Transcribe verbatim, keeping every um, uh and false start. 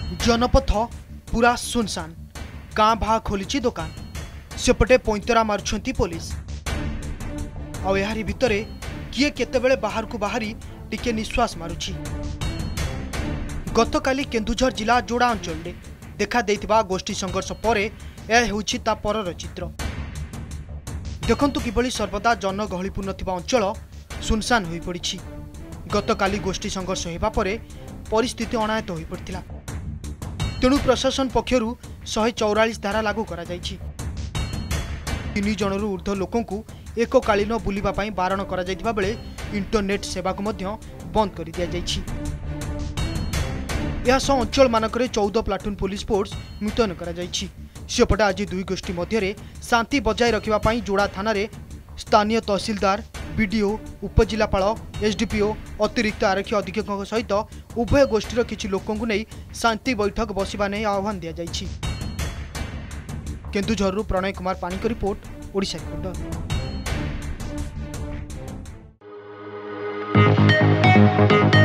जनपथ पूरा सुनसान गाँ भा खोली दुकान सेपटे पैंतरा मारुंट पुलिस आहारी भितर किए केतेबेले बाहर को बाहरी टिके निश्वास मारुछि। गतकाली केन्दुझर जिला जोड़ा अंचल में देखा देइथिबा गोष्ठी संघर्ष पर यह हेउछि ता परर चित्र। देखंतु किभली सर्वदा जनगहलीपूर्ण थिबा अंचल सुनसान होई पड़िछि। गतकाली गोष्ठी संघर्ष हेबा परे परिस्थिति अनायत होई पड़थिला। तेणु प्रशासन पक्षरु एक सौ चौवालीस धारा लागू करा जाइछि। तीन जनरु ऊर्ध्व लोकंकु एककालीन बुलिबा पई बारण करा जाइथिबा बेले इंटरनेट सेवा को मध्य बंद कर दिया जाइछि। यह सह अंचल मानकरे चौदह प्लाटून पुलिस फोर्स मुतयन करा जाइछि। सेपटे आज दुई गोष्ठी मध्य शांति बजाय रखिबा पई जोड़ा थाना रे स्थानीय तहसीलदार बीडीओ उपजिलापाल एसडीपीओ अतिरिक्त आरक्षी अधीक्षक सहित उभय गोष्ठीर किछि लोकंकु नै शांति बैठक बसिबा नै आह्वान दिया जाइछि। केन्दुझरु प्रणय कुमार पानी को रिपोर्ट ओडिशा रिपोर्टर।